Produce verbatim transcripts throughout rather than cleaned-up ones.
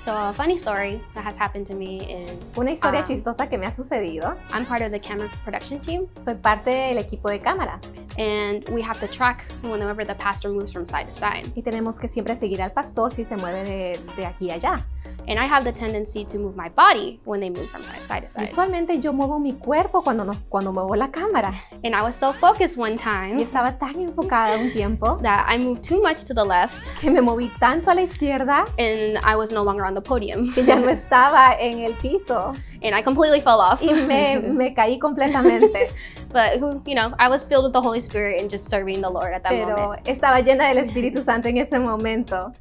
So a funny story that has happened to me is Una historia um, chistosa que me ha sucedido. I'm part of the camera production team, Soy parte del equipo de cámaras and we have to track whenever the pastor moves from side to side. y tenemos que siempre seguir al pastor si se mueve de, de aquí a allá. And I have the tendency to move my body when they move from side to side. Usualmente yo muevo mi cuerpo cuando, no, cuando muevo la cámara And I was so focused one y time estaba tan enfocada un tiempo that I moved too much to the left que me moví tanto a la izquierda and I was no longer on the podium. que ya no estaba en el piso And I completely fell off. y me, me caí completamente. But, who, you know, I was filled with the Holy Spirit and just serving the Lord at that Pero moment. estaba llena del Espíritu Santo en ese momento.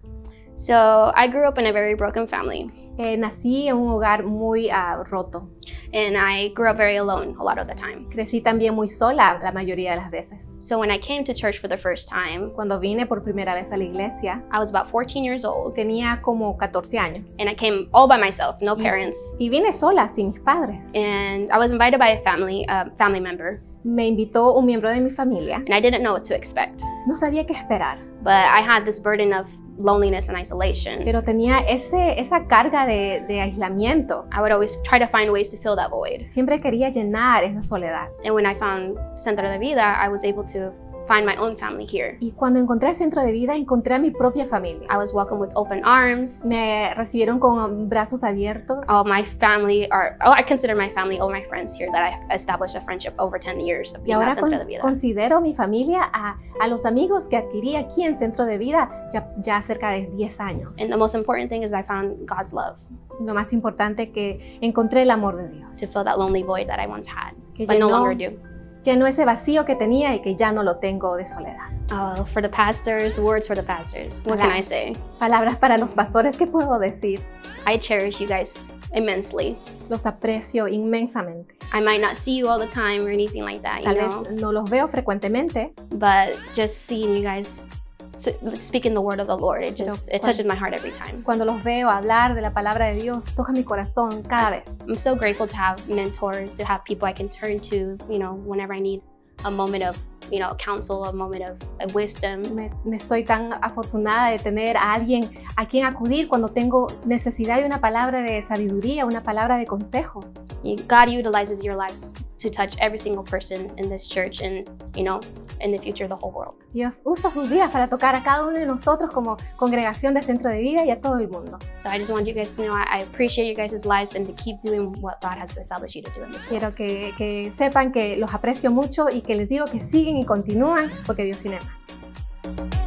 So I grew up in a very broken family. Eh, nací en un hogar muy uh, roto. And I grew up very alone a lot of the time. Crecí también muy sola la mayoría de las veces. So when I came to church for the first time, Cuando vine por primera vez a la iglesia, I was about fourteen years old. tenía como catorce años. And I came all by myself, no parents. Y vine sola, sin mis padres. And I was invited by a family, a family member. Me invitó un miembro de mi familia. And I didn't know what to expect. No sabía qué esperar, But I had this burden of loneliness and isolation. pero tenía ese, esa carga de, de aislamiento. I would always try to find ways to fill that void. Siempre quería llenar esa soledad. And when I found Centro de Vida, I was able to find my own family here. Y cuando encontré el centro de vida, encontré a mi propia familia. I was welcomed with open arms. Me recibieron con brazos abiertos. All my family are, oh, I consider my family all my friends here that I established a friendship over ten years of Y being ahora at Centro con- de Vida. considero mi familia a, a los amigos que adquirí aquí en Centro de Vida ya, ya cerca de diez años. And the most important thing is I found God's love Lo más importante que encontré el amor de Dios. to fill that lonely void that I once had, Que but no llenó- longer do. Llenó ese vacío que tenía y que ya no lo tengo de soledad. Oh, for the pastors, words for the pastors. What can Hola. I say? Palabras para los pastores, ¿qué puedo decir? I cherish you guys immensely. Los aprecio inmensamente. I might not see you all the time or anything like that, you Tal know, vez no los veo frecuentemente, but just seeing you guys s- speaking the word of the Lord, it just, it touches my heart every time. cuando los veo hablar de la palabra de Dios, toca mi corazón cada vez. I'm so grateful to have mentors, to have people I can turn to, you know, whenever I need a moment of, you know, counsel, a moment of, of wisdom. Me, me estoy tan afortunada de tener a alguien a quien acudir cuando tengo necesidad de una palabra de sabiduría, una palabra de consejo. You- God utilizes your lives to touch every single person in this church and, you know, in the future, the whole world. Dios usa sus vidas para tocar a cada uno de nosotros como congregación de Centro de Vida y a todo el mundo. So I just want you guys to know I, I appreciate you guys' lives and to keep doing what God has established you to do in this world. Quiero que, que sepan que los aprecio mucho y que les digo que siguen y continúan porque Dios tiene más.